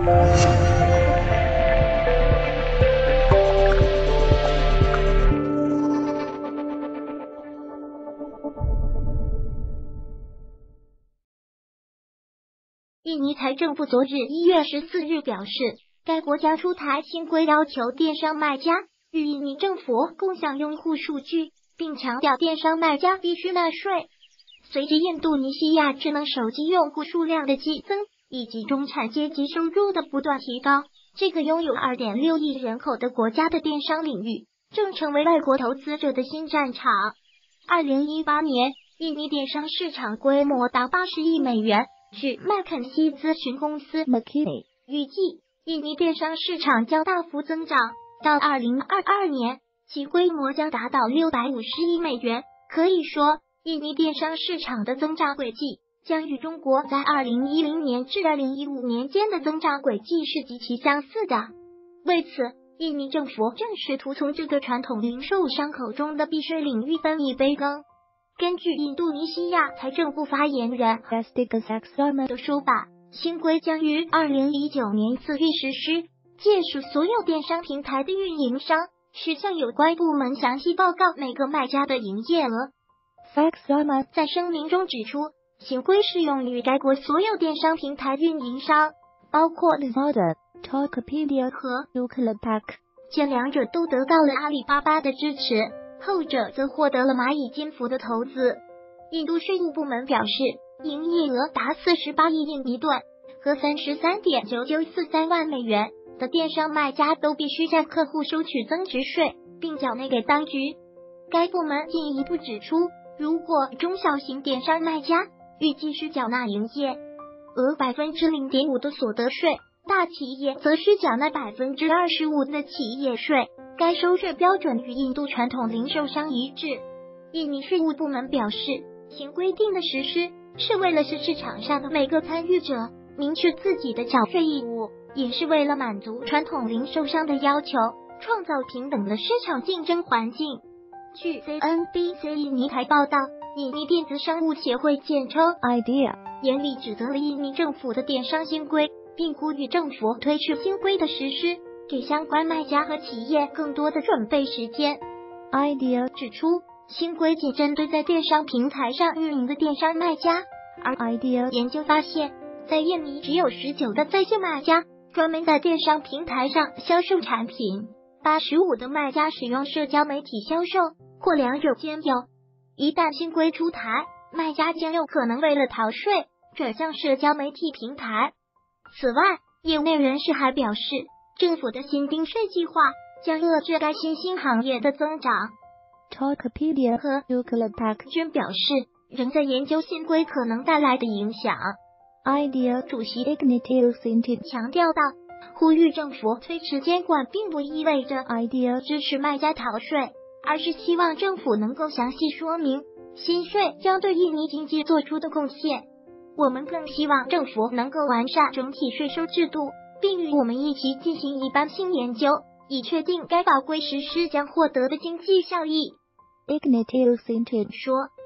印尼财政部昨日1月14日表示，该国将出台新规，要求电商卖家与印尼政府共享用户数据，并强调电商卖家必须纳税。随着印度尼西亚智能手机用户数量的激增，以及中产阶级收入的不断提高，这个拥有 2.6 亿人口的国家的电商领域正成为外国投资者的新战场。2018年，印尼电商市场规模达80亿美元。据麦肯锡咨询公司 McKinsey 预计，印尼电商市场将大幅增长，到2022年，其规模将达到650亿美元。可以说，印尼电商市场的增长轨迹将与中国在2010年至2015年间的增长轨迹是极其相似的。为此，印尼政府正试图从这个传统零售商口中的避税领域分一杯羹。根据印度尼西亚财政部发言人 Hastika Saksama 的说法，新规将于2019年4月实施，届时所有电商平台的运营商需向有关部门详细报告每个卖家的营业额。Saksama 在声明中指出，新规适用于该国所有电商平台运营商，包括 Lazada、Tokopedia 和 Bukalapak， 前两者都得到了阿里巴巴的支持。后者则获得了蚂蚁金服的投资。印度税务部门表示，营业额达48亿印尼盾和 33.9943 万美元的电商卖家都必须向客户收取增值税，并缴纳给当局。该部门进一步指出，如果中小型电商卖家预计需缴纳营业额 0.5% 的所得税，大企业则需缴纳 25% 的企业税。该收税标准与印度传统零售商一致。印尼税务部门表示，新规定的实施是为了使市场上的每个参与者明确自己的缴税义务，也是为了满足传统零售商的要求，创造平等的市场竞争环境。据 CNBC 印尼台报道，印尼电子商务协会简称 IDEA 严厉指责了印尼政府的电商新规，并呼吁政府推迟新规的实施，给相关卖家和企业更多的准备时间。IDEA 指出，新规仅针对在电商平台上运营的电商卖家，而 IDEA 研究发现，在印尼只有19的在线卖家专门在电商平台上销售产品，85的卖家使用社交媒体销售，或两者兼有。一旦新规出台，卖家将有可能为了逃税转向社交媒体平台。此外，业内人士还表示，政府的新订税计划将遏制该新兴行业的增长。Tokopedia 和 Bukalapak 均表示，仍在研究新规可能带来的影响。IDEA 主席 Ignatius Sintin 强调道，呼吁政府推迟监管并不意味着 IDEA 支持卖家逃税，而是希望政府能够详细说明新税将对印尼经济做出的贡献。我们更希望政府能够完善整体税收制度，并与我们一起进行一般性研究，以确定该法规实施将获得的经济效益。Ignatius Sintin 说。